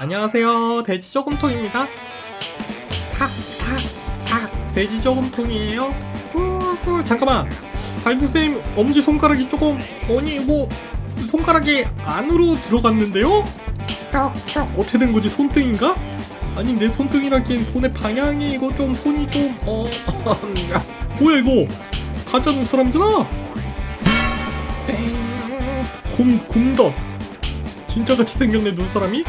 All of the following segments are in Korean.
안녕하세요. 돼지 저금통입니다. 탁탁탁 돼지 저금통이에요. 잠깐만, 발드쌤 엄지손가락이 조금 뭐 손가락이 안으로 들어갔는데요? 어떻게 된 거지? 손등인가? 아니 내 손등이라기엔 손의 방향이 이거 좀 손이 좀 뭐야 이거? 가짜 눈사람이잖아? 곰덧 진짜같이 생겼네 눈사람이?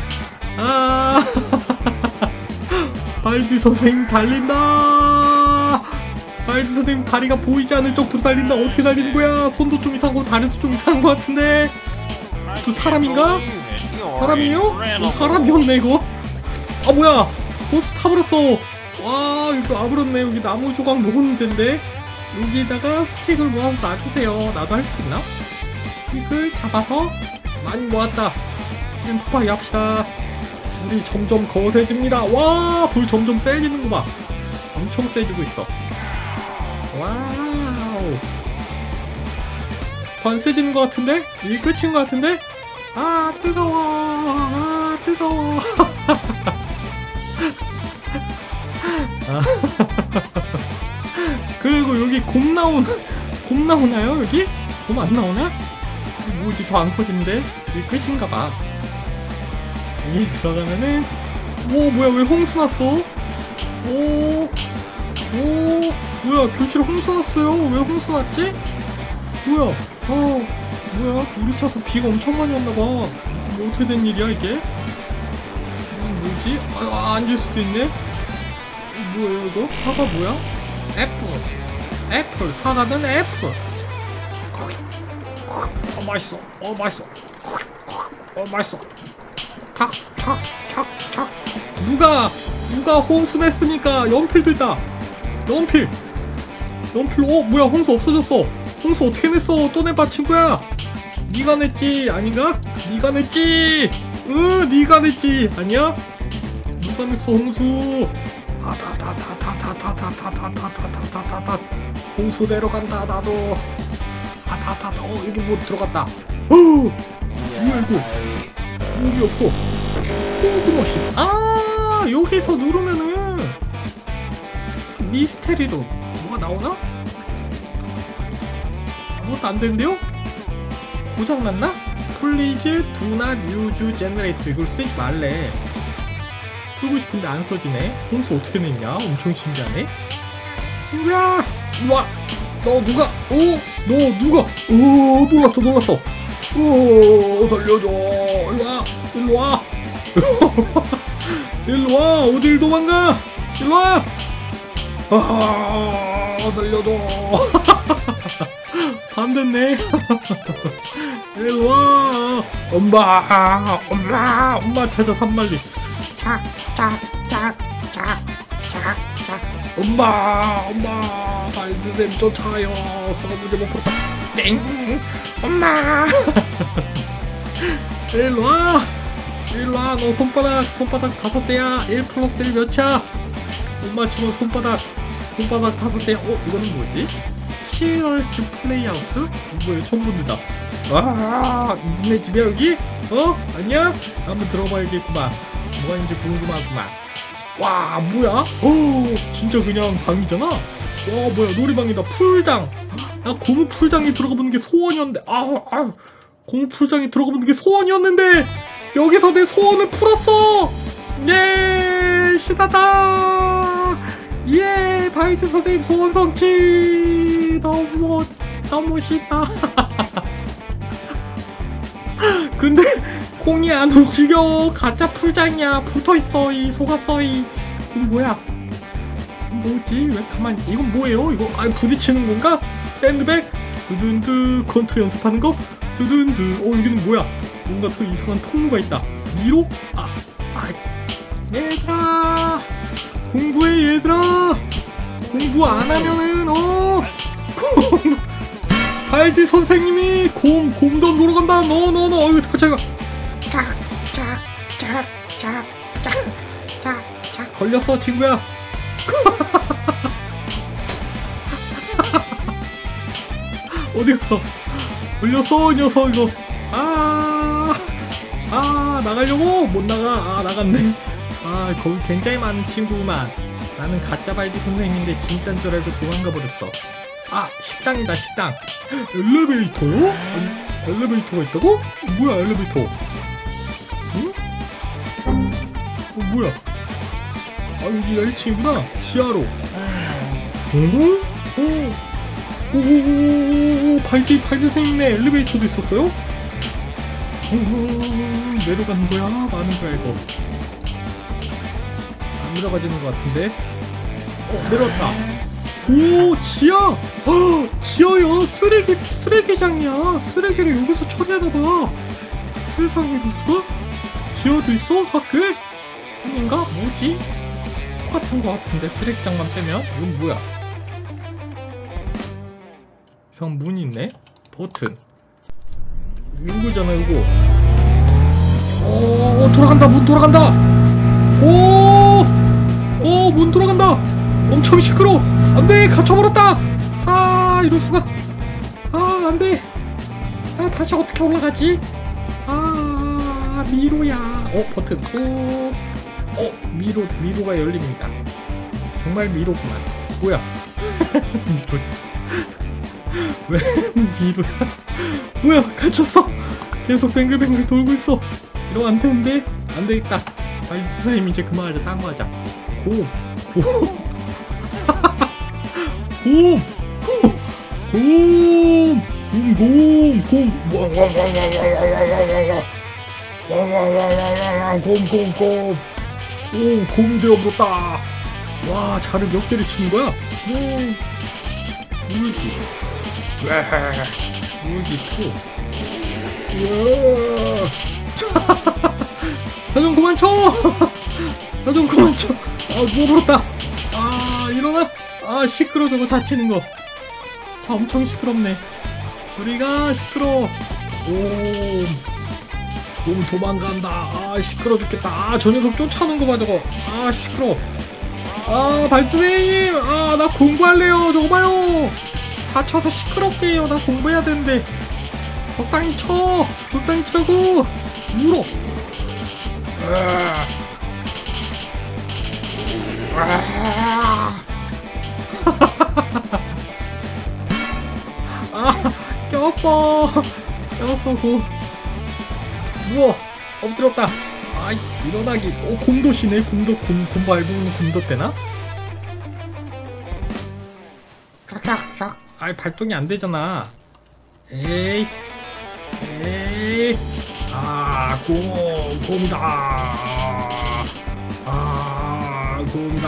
발디 선생님 달린다. 발디 선생님 다리가 보이지 않을 정도로 달린다. 어떻게 달리는 거야? 손도 좀 이상하고 다리도 좀 이상한 것 같은데. 또 사람인가? 사람이에요? 사람이었네 이거. 아 뭐야, 버스 타버렸어. 와 이거 아브렸네. 여기 나무 조각 모으는 데인데 여기다가 스틱을 모아서 놔주세요. 나도 할 수 있나? 스틱을 잡아서 많이 모았다. 지금 폭파이 합시다. 불이 점점 거세집니다. 와, 불 점점 세지는 거 봐. 엄청 세지고 있어. 와우. 더 안 세지는 것 같은데? 이게 끝인 것 같은데? 아 뜨거워. 아 뜨거워. 그리고 여기 곰 나오나요 여기? 곰 안 나오나? 뭐지, 더 안 커지는데? 이게 끝인가 봐. 여기 들어가면은 오 뭐야, 왜 홍수 났어? 오 뭐야, 교실에 홍수 났어요. 왜 홍수 났지? 뭐야? 뭐야, 우리 차서 비가 엄청 많이 왔나봐. 뭐 어떻게 된 일이야 이게? 뭐지? 앉을 수도 있네? 뭐예요 이거? 사과 뭐야? 애플 사과는 애플. 맛있어. 맛있어. 맛있어. 탁. 누가 홍수 냈습니까? 연필도 있다. 연필. 뭐야, 홍수 없어졌어. 홍수 어떻게 냈어? 또 내봐 친구야. 니가 냈지 아닌가? 니가 냈지. 니가 냈지 아니야? 누가 냈어 홍수? 홍수 내려간다 나도. 여기 뭐 들어갔다. 뭐야 이거? 여기 없어. 콩두머신. 여기서 누르면은 미스테리로 뭐가 나오나? 아무것도 안 되는데요? 고장났나? Please do not use generate. 이걸 쓰지 말래. 쓰고 싶은데 안 써지네. 홍수 어떻게 냈냐? 엄청 신기하네. 친구야! 일로와! 너 누가? 놀랐어. 살려줘. 일로와. 일로와. 어딜 도망가? 일로와. 살려줘. 안 됐네. 일로와. 엄마 찾아 산말리. 엄마 발드쌤 쫓아요. 서브제 못 풀었다. 땡. 엄마. 일로와. 너 손바닥 5대야. 1 플러스 1 몇이야? 못 맞추면 손바닥 5대야. 이거는 뭐지? 치얼스 플레이하우스? 뭐야, 처음 본다. 니네 집이야 여기? 아니야? 한번 들어봐야겠구만. 뭐가 있는지 궁금하구만. 와 뭐야? 진짜 그냥 방이잖아? 와 뭐야, 놀이방이다. 풀장. 고무 풀장에 들어가보는 게 소원이었는데. 고무 풀장에 들어가보는 게 소원이었는데 여기서 내 소원을 풀었어. 예, 시다다. 예, 바이트 선생님 소원 성취. 너무 싫다. 근데 콩이 안 움직여. 가짜 풀장이야. 붙어있어 이 속았어. 이건 뭐야? 뭐지? 왜 가만히 있지? 이건 뭐예요? 이거 부딪히는 건가? 샌드백? 두둔두. 컨트 연습하는 거? 두둔두. 여기는 뭐야? 뭔가 또 이상한 통로가 있다. 미로? 얘들아 공부해. 얘들아 공부 안 하면은 발디 선생님이 곰도 놀러 간다. 너 제가 짝 걸렸어 친구야. 어디 갔어? 걸렸어 이 녀석 이거. 나가려고 못 나가. 아 나갔네. 아 거기 굉장히 많은 친구구만. 나는 가짜 발디 선생님인데 진짠 줄 알고 도망가 버렸어. 아 식당이다 식당. 엘리베이터요? 엘리베이터가 있다고? 뭐야 엘리베이터? 응? 뭐야? 아 여기가 1층이구나. 지하로. 오 발디 선생님네 엘리베이터도 있었어요? 내려가는 거야? 마는 거야 이거? 안 내려가지는 것 같은데? 내려왔다. 오 지하! 지하야! 쓰레기장이야! 쓰레기를 여기서 처리하나봐. 세상에 있어? 지하도 있어? 학교에? 아닌가? 뭐지? 똑같은 것 같은데 쓰레기장만 빼면? 이건 뭐야? 이상한 문이 있네? 버튼 이거잖아 이거. 돌아간다. 문 돌아간다. 문 돌아간다. 엄청 시끄러워. 안돼 갇혀버렸다. 아 이럴수가. 아 안돼. 아 다시 어떻게 올라가지? 아 미로야. 버튼 꾹. 미로가 열립니다. 정말 미로구만. 뭐야? 왜 미로야? 뭐야 갇혔어. 계속 뱅글뱅글 돌고 있어. 이러면 안 되는데. 안 되겠다. 아이 선생님 이제 그만하자. 딴 거 하자. 곰. 곰이 되어버렸다. 와 자를 몇 개를 치는 거야? 울지 2. 나 좀 그만 쳐. 누워버렸다. 일어나. 시끄러. 저거 다치는 거. 엄청 시끄럽네. 우리가 시끄러. 곰 도망간다. 시끄러 죽겠다. 저 녀석 쫓아오는 거 봐 저거. 시끄러. 발주님. 나 공부할래요. 저거 봐요. 다쳐서 시끄럽게 해요. 나 공부해야 되는데. 적당히 쳐. 적당히 치라고. 물어. 꼈어 곰. 누워. 엎드렸다. 일어나기. 곰도시네. 곰 밟으면 곰도 되나? 깍깍깍. 발동이 안 되잖아. 에이. 곰이다. 곰이다.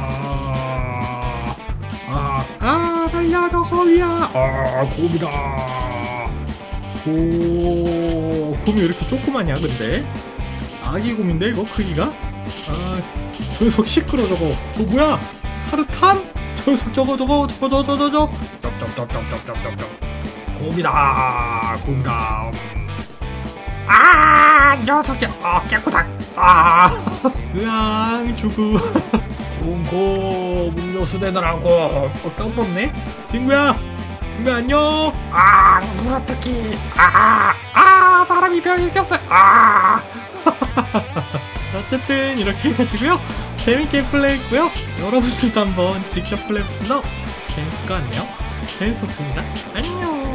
달려줘 거위야. 곰이다. 곰이 왜 이렇게 조그마냐 근데? 아기 곰인데 이거 크기가? 저 녀석 시끄러 저거. 저거 뭐야? 타르탄? 저 녀석 저거 곰이다. 녀석이 깨끗하. 으앙 주구. 곰 음료수 내놔라고. 까불었네. 친구야 안녕. 물어뜯기. 사람이 병이 꼈어. 어쨌든 이렇게 해가지고요 재밌게 플레이했고요. 여러분들도 한번 직접 플레이해보시면 재밌을 것 같네요. 재밌었습니다. 안녕.